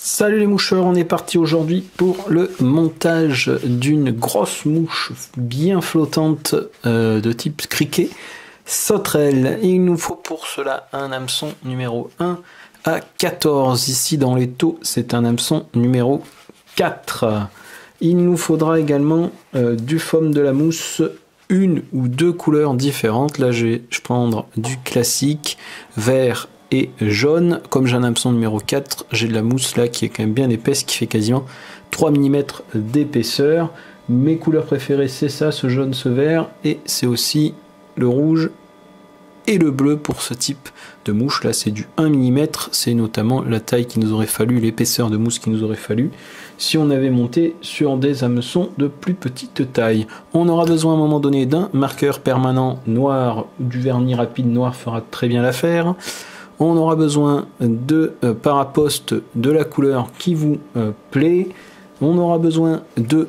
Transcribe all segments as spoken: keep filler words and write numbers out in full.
Salut les moucheurs, on est parti aujourd'hui pour le montage d'une grosse mouche bien flottante euh, de type criquet sauterelle. Il nous faut pour cela un hameçon numéro un à quatorze. Ici dans les taux, c'est un hameçon numéro quatre. Il nous faudra également euh, du foam de la mousse, une ou deux couleurs différentes. Là, je vais prendre du classique, vert et jaune. Comme j'ai un hameçon numéro quatre, j'ai de la mousse là qui est quand même bien épaisse, qui fait quasiment trois millimètres d'épaisseur. Mes couleurs préférées, c'est ça, ce jaune, ce vert, et c'est aussi le rouge et le bleu pour ce type de mouche. Là, c'est du un millimètre, c'est notamment la taille qui nous aurait fallu, l'épaisseur de mousse qui nous aurait fallu si on avait monté sur des hameçons de plus petite taille. On aura besoin à un moment donné d'un marqueur permanent noir, du vernis rapide noir fera très bien l'affaire. On aura besoin de euh, paraposte de la couleur qui vous euh, plaît. On aura besoin de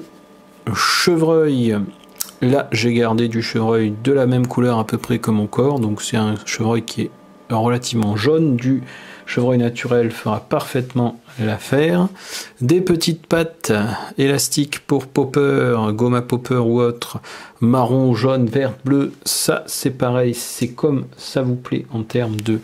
chevreuil. Là, j'ai gardé du chevreuil de la même couleur à peu près que mon corps. Donc c'est un chevreuil qui est relativement jaune. Du chevreuil naturel fera parfaitement l'affaire. Des petites pattes élastiques pour popper, gomme à popper ou autre, marron, jaune, vert, bleu. Ça, c'est pareil. C'est comme ça vous plaît en termes de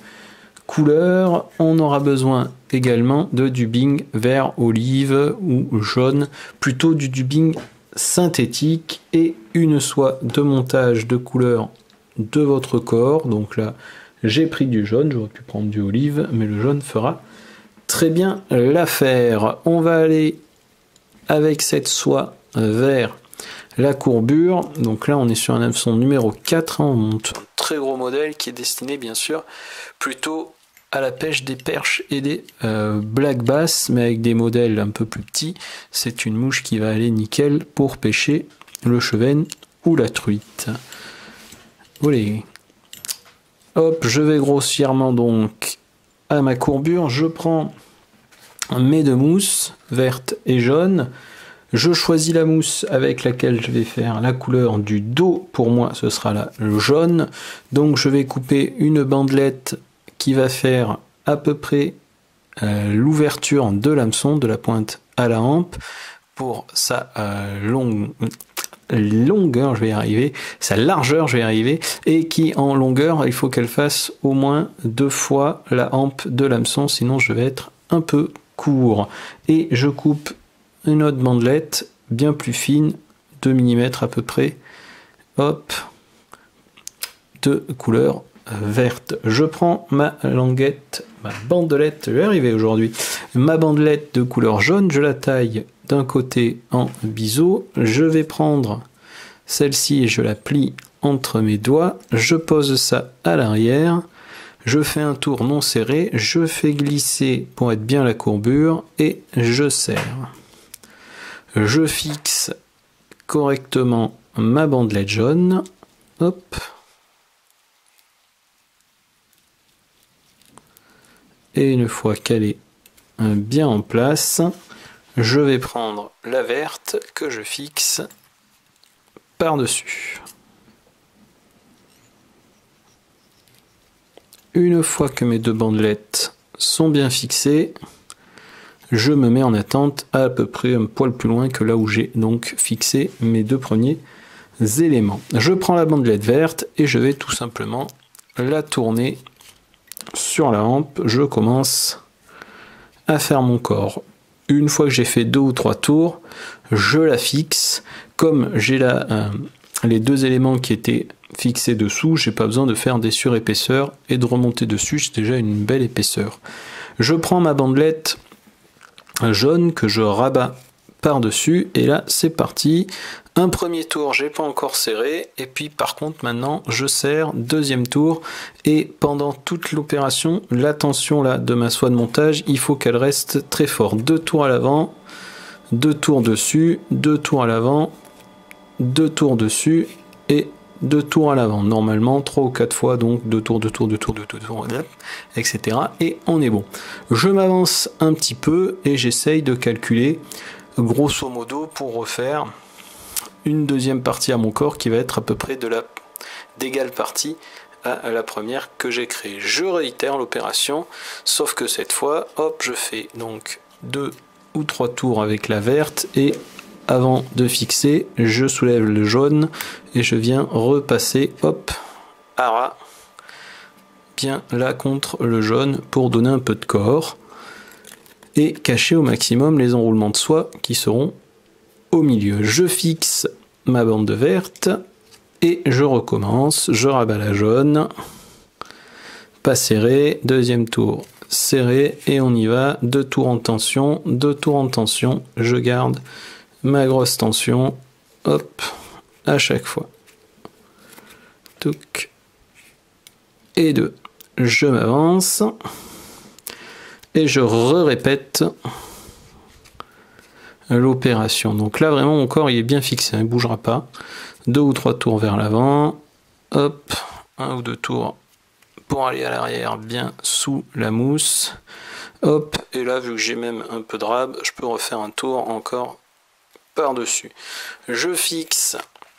couleur. On aura besoin également de dubbing vert olive ou jaune, plutôt du dubbing synthétique, et une soie de montage de couleur de votre corps. Donc là, j'ai pris du jaune, j'aurais pu prendre du olive, mais le jaune fera très bien l'affaire. On va aller avec cette soie vers la courbure. Donc là, on est sur un hameçon numéro quatre. On monte un très gros modèle qui est destiné bien sûr plutôt à la pêche des perches et des euh, black bass, mais avec des modèles un peu plus petits. C'est une mouche qui va aller nickel pour pêcher le chevenne ou la truite. Voilà. Hop, je vais grossièrement donc à ma courbure. Je prends mes deux mousses, verte et jaune. Je choisis la mousse avec laquelle je vais faire la couleur du dos. Pour moi, ce sera là le jaune. Donc je vais couper une bandelette qui va faire à peu près euh, l'ouverture de l'hameçon, de la pointe à la hampe, pour sa euh, longue, longueur, je vais y arriver, sa largeur, je vais y arriver, et qui en longueur, il faut qu'elle fasse au moins deux fois la hampe de l'hameçon, sinon je vais être un peu court. Et je coupe une autre bandelette bien plus fine, deux millimètres à peu près, hop, de couleur verte. Je prends ma languette, ma bandelette, je vais arriver aujourd'hui, ma bandelette de couleur jaune, je la taille d'un côté en biseau, je vais prendre celle-ci et je la plie entre mes doigts, je pose ça à l'arrière, je fais un tour non serré, je fais glisser pour être bien la courbure et je serre. Je fixe correctement ma bandelette jaune, hop. Et une fois qu'elle est bien en place, je vais prendre la verte que je fixe par-dessus. Une fois que mes deux bandelettes sont bien fixées, je me mets en attente à, à peu près un poil plus loin que là où j'ai donc fixé mes deux premiers éléments. Je prends la bandelette verte et je vais tout simplement la tourner sur la hampe. Je commence à faire mon corps. Une fois que j'ai fait deux ou trois tours, je la fixe. Comme j'ai là euh, les deux éléments qui étaient fixés dessous, j'ai pas besoin de faire des surépaisseurs et de remonter dessus, j'ai déjà une belle épaisseur. Je prends ma bandelette jaune que je rabats par-dessus et là c'est parti. Un premier tour, j'ai pas encore serré, et puis par contre maintenant je serre, deuxième tour, et pendant toute l'opération, la tension là de ma soie de montage, il faut qu'elle reste très forte. Deux tours à l'avant, deux tours dessus, deux tours à l'avant, deux tours dessus, et deux tours à l'avant. Normalement, trois ou quatre fois, donc deux tours, deux tours, deux tours, deux tours, deux tours, et cetera. Et on est bon. Je m'avance un petit peu et j'essaye de calculer grosso modo pour refaire une deuxième partie à mon corps qui va être à peu près de la d'égale partie à la première que j'ai créée. Je réitère l'opération, sauf que cette fois, hop, je fais donc deux ou trois tours avec la verte et avant de fixer, je soulève le jaune et je viens repasser, hop, à ras, bien là contre le jaune pour donner un peu de corps et cacher au maximum les enroulements de soie qui seront au milieu. Je fixe ma bande verte et je recommence, je rabats la jaune, pas serré, deuxième tour serré et on y va, deux tours en tension, deux tours en tension, je garde ma grosse tension, hop, à chaque fois. Touc. Et deux. Je m'avance. Et je répète l'opération. Donc là, vraiment, mon corps il est bien fixé, il ne bougera pas. Deux ou trois tours vers l'avant. Hop, un ou deux tours pour aller à l'arrière, bien sous la mousse. Hop, et là, vu que j'ai même un peu de rab, je peux refaire un tour encore par-dessus. Je fixe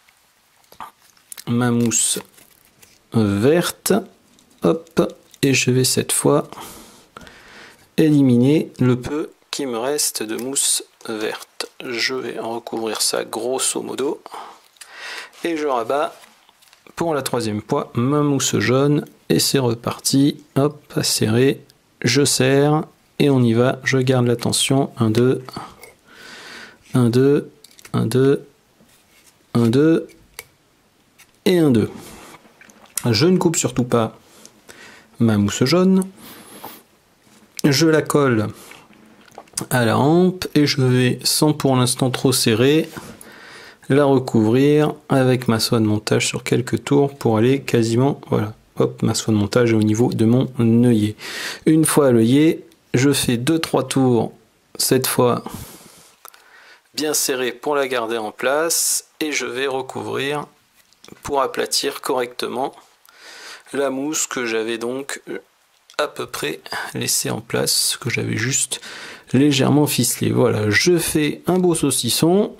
ma mousse verte, hop, et je vais cette fois éliminer le peu qui me reste de mousse verte. Je vais recouvrir ça grosso modo et je rabats pour la troisième fois ma mousse jaune et c'est reparti. Hop, à serrer, je serre et on y va. Je garde la tension. un, deux, un, deux, un, deux, un, deux et un, deux. Je ne coupe surtout pas ma mousse jaune. Je la colle à la hampe et je vais, sans pour l'instant trop serrer, la recouvrir avec ma soie de montage sur quelques tours pour aller quasiment, voilà, hop, ma soie de montage est au niveau de mon œillet. Une fois à l'œillet, je fais deux trois tours, cette fois bien serré pour la garder en place et je vais recouvrir pour aplatir correctement la mousse que j'avais donc à peu près laissé en place, que j'avais juste légèrement ficelé. Voilà, je fais un beau saucisson,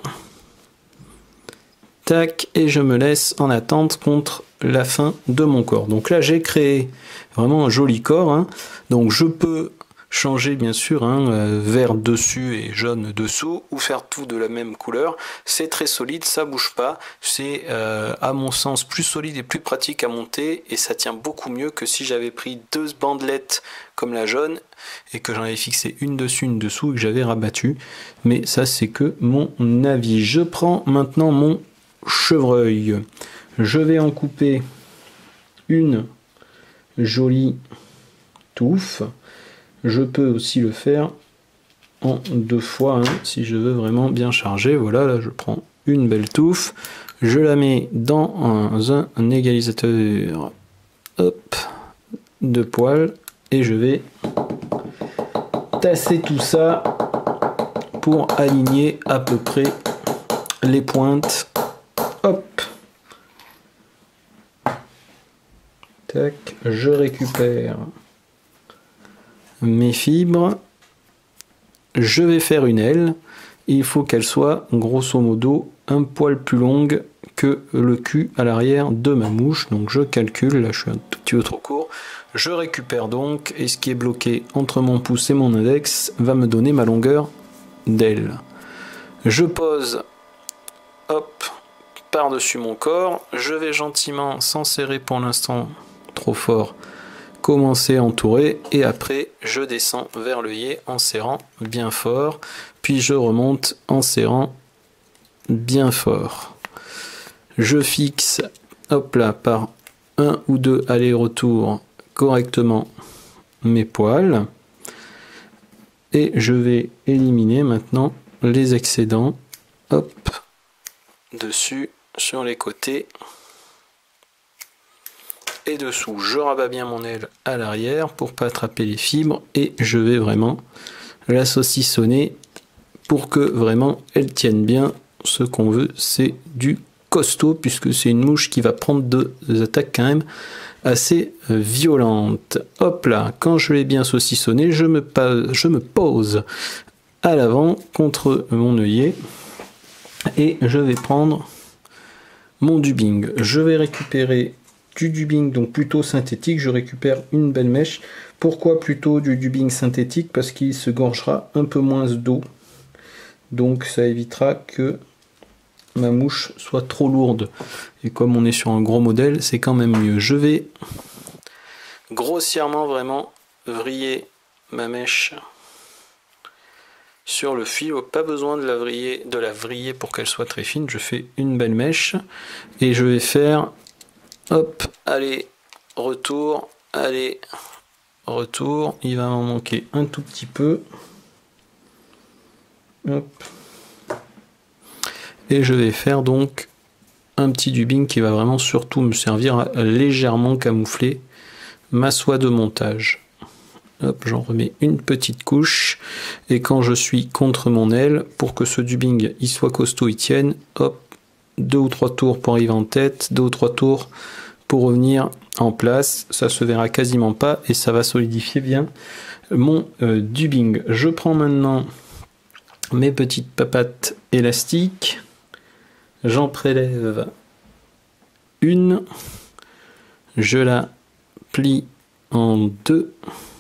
tac, et je me laisse en attente contre la fin de mon corps. Donc là j'ai créé vraiment un joli corps, hein. Donc je peux changer bien sûr, hein, euh, vert dessus et jaune dessous, ou faire tout de la même couleur. C'est très solide, ça bouge pas, c'est euh, à mon sens plus solide et plus pratique à monter et ça tient beaucoup mieux que si j'avais pris deux bandelettes comme la jaune et que j'en avais fixé une dessus, une dessous et que j'avais rabattu. Mais ça c'est que mon avis. Je prends maintenant mon chevreuil, je vais en couper une jolie touffe. Je peux aussi le faire en deux fois, hein, si je veux vraiment bien charger. Voilà, là je prends une belle touffe, je la mets dans un, un égalisateur, hop, de poils, et je vais tasser tout ça pour aligner à peu près les pointes. Hop, tac, je récupère mes fibres, je vais faire une aile, il faut qu'elle soit grosso modo un poil plus longue que le cul à l'arrière de ma mouche, donc je calcule, là je suis un tout petit peu trop court, je récupère donc, et ce qui est bloqué entre mon pouce et mon index va me donner ma longueur d'aile. Je pose, hop, par-dessus mon corps, je vais gentiment, sans serrer pour l'instant trop fort, commencer à entourer et après je descends vers l'œillet en serrant bien fort, puis je remonte en serrant bien fort. Je fixe, hop là, par un ou deux allers-retours correctement mes poils et je vais éliminer maintenant les excédents, hop, dessus, sur les côtés et dessous. Je rabats bien mon aile à l'arrière pour pas attraper les fibres et je vais vraiment la saucissonner pour que vraiment elle tienne bien. Ce qu'on veut, c'est du costaud puisque c'est une mouche qui va prendre des attaques quand même assez violentes. Hop là, quand je l'ai bien saucissonné, je me, je me pose à l'avant contre mon œillet et je vais prendre mon dubbing. Je vais récupérer du dubbing, donc plutôt synthétique, je récupère une belle mèche. Pourquoi plutôt du dubbing synthétique? Parce qu'il se gorgera un peu moins d'eau. Donc ça évitera que ma mouche soit trop lourde. Et comme on est sur un gros modèle, c'est quand même mieux. Je vais grossièrement vraiment vriller ma mèche sur le fil. Pas besoin de la vriller, de la vriller pour qu'elle soit très fine. Je fais une belle mèche et je vais faire hop, allez, retour, allez, retour. Il va m'en manquer un tout petit peu. Hop. Et je vais faire donc un petit dubbing qui va vraiment surtout me servir à légèrement camoufler ma soie de montage. Hop, j'en remets une petite couche. Et quand je suis contre mon aile, pour que ce dubbing il soit costaud, il tienne, hop, deux ou trois tours pour arriver en tête, deux ou trois tours pour revenir en place. Ça se verra quasiment pas et ça va solidifier bien mon euh, dubbing. Je prends maintenant mes petites papates élastiques. J'en prélève une. Je la plie en deux.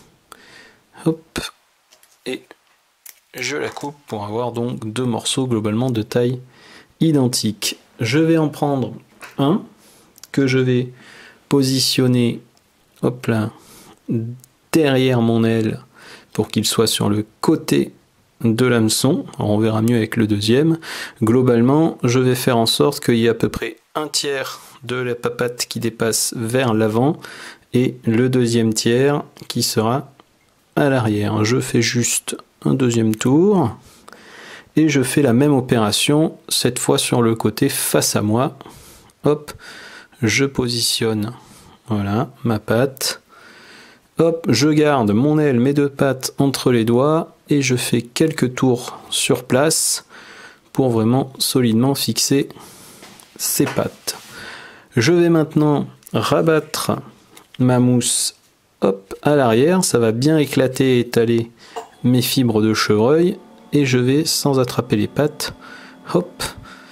Hop. Et je la coupe pour avoir donc deux morceaux globalement de taille identique. Je vais en prendre un que je vais positionner hop là, derrière mon aile pour qu'il soit sur le côté de l'hameçon. On verra mieux avec le deuxième. Globalement, je vais faire en sorte qu'il y ait à peu près un tiers de la papate qui dépasse vers l'avant et le deuxième tiers qui sera à l'arrière. Je fais juste un deuxième tour et je fais la même opération cette fois sur le côté face à moi. Hop, je positionne voilà ma patte. Hop, je garde mon aile, mes deux pattes entre les doigts et je fais quelques tours sur place pour vraiment solidement fixer ces pattes. Je vais maintenant rabattre ma mousse hop, à l'arrière, ça va bien éclater et étaler mes fibres de chevreuil et je vais, sans attraper les pattes, hop,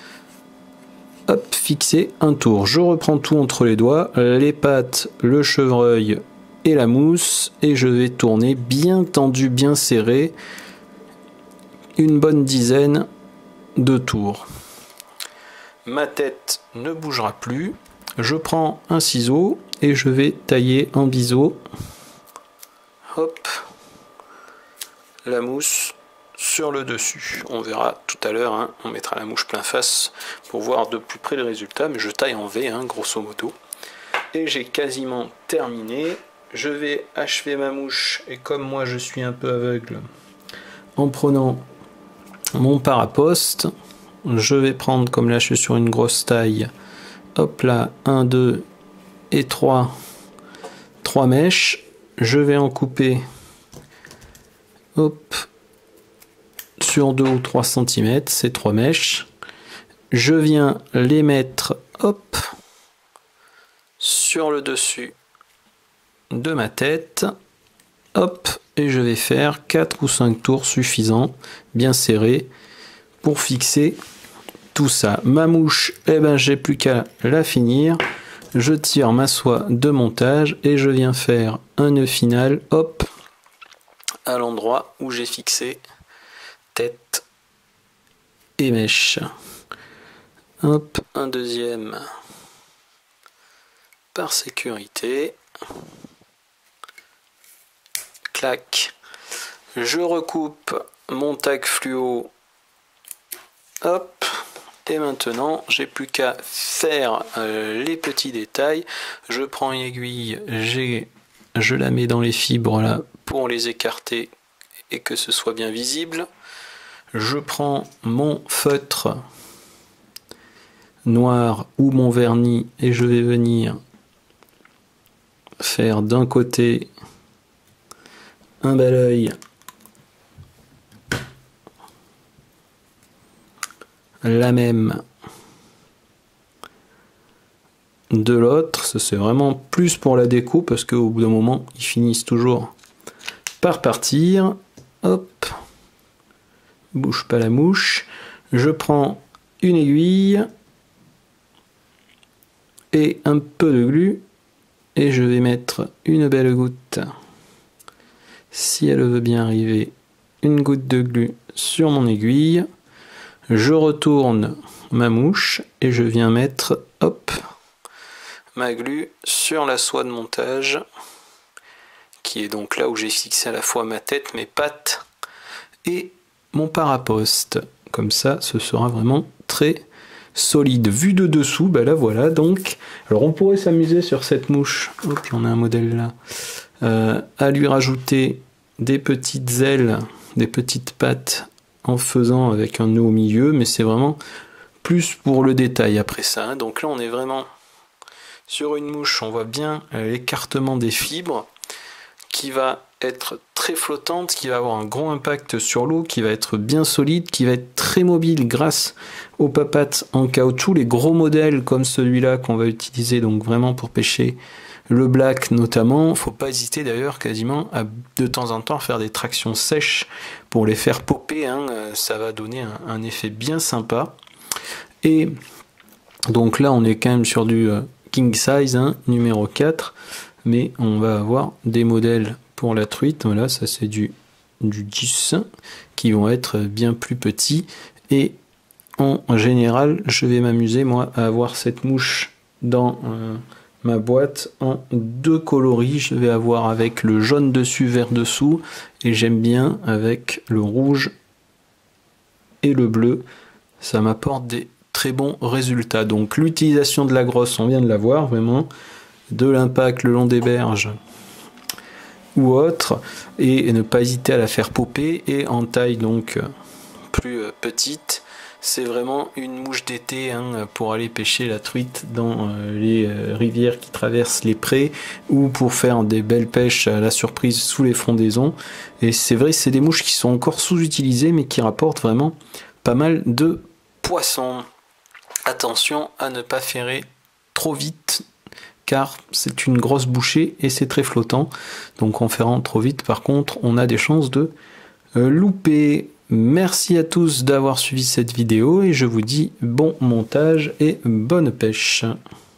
hop, fixer un tour. Je reprends tout entre les doigts, les pattes, le chevreuil et la mousse et je vais tourner bien tendu, bien serré, une bonne dizaine de tours. Ma tête ne bougera plus. Je prends un ciseau et je vais tailler en biseau. Hop, la mousse sur le dessus. On verra tout à l'heure, hein, on mettra la mouche plein face pour voir de plus près le résultat, mais je taille en V, hein, grosso modo. Et j'ai quasiment terminé. Je vais achever ma mouche et comme moi je suis un peu aveugle, en prenant mon paraposte, je vais prendre, comme là je suis sur une grosse taille, hop là, un, deux et trois, trois mèches. Je vais en couper hop, sur deux ou trois centimètres, ces trois mèches. Je viens les mettre hop, sur le dessus de ma tête, hop, et je vais faire quatre ou cinq tours suffisants, bien serrés, pour fixer tout ça. Ma mouche, eh ben, j'ai plus qu'à la finir. Je tire ma soie de montage et je viens faire un nœud final, hop, à l'endroit où j'ai fixé tête et mèche. Hop, un deuxième par sécurité. Clac. Je recoupe mon tac fluo. Hop. Et maintenant, j'ai plus qu'à faire euh, les petits détails. Je prends une aiguille, j'ai, je la mets dans les fibres là pour les écarter et que ce soit bien visible. Je prends mon feutre noir ou mon vernis et je vais venir faire d'un côté un bel œil, la même de l'autre. Ça c'est vraiment plus pour la déco parce qu'au bout d'un moment ils finissent toujours par partir. Hop, bouge pas la mouche. Je prends une aiguille et un peu de glu et je vais mettre une belle goutte, si elle veut bien arriver, une goutte de glu sur mon aiguille. Je retourne ma mouche et je viens mettre, hop, ma glu sur la soie de montage, qui est donc là où j'ai fixé à la fois ma tête, mes pattes et mon paraposte. Comme ça, ce sera vraiment très solide. Vu de dessous, bah là voilà donc. Alors on pourrait s'amuser sur cette mouche, hop, on a un modèle là, euh, à lui rajouter des petites ailes, des petites pattes en faisant avec un nœud au milieu, mais c'est vraiment plus pour le détail après ça. Hein. Donc là on est vraiment sur une mouche, on voit bien l'écartement des fibres qui va être très flottante, qui va avoir un gros impact sur l'eau, qui va être bien solide, qui va être très mobile grâce aux papates en caoutchouc. Les gros modèles comme celui-là qu'on va utiliser donc vraiment pour pêcher le black notamment, faut pas hésiter d'ailleurs quasiment à de temps en temps faire des tractions sèches pour les faire popper, hein. Ça va donner un, un effet bien sympa. Et donc là on est quand même sur du king size, hein, numéro quatre, mais on va avoir des modèles pour la truite, voilà, ça c'est du, du dix, qui vont être bien plus petits, et en général je vais m'amuser moi à avoir cette mouche dans euh, ma boîte en deux coloris. Je vais avoir avec le jaune dessus, vert dessous, et j'aime bien avec le rouge et le bleu, ça m'apporte des très bons résultats. Donc l'utilisation de la grosse, on vient de la voir, vraiment, de l'impact le long des berges ou autre, et ne pas hésiter à la faire popper. Et en taille donc plus petite, c'est vraiment une mouche d'été, hein, pour aller pêcher la truite dans euh, les euh, rivières qui traversent les prés, ou pour faire des belles pêches à la surprise sous les frondaisons. Et c'est vrai, c'est des mouches qui sont encore sous-utilisées mais qui rapportent vraiment pas mal de poissons. Attention à ne pas ferrer trop vite, car c'est une grosse bouchée et c'est très flottant. Donc en ferrant trop vite, par contre, on a des chances de euh, louper. Merci à tous d'avoir suivi cette vidéo et je vous dis bon montage et bonne pêche.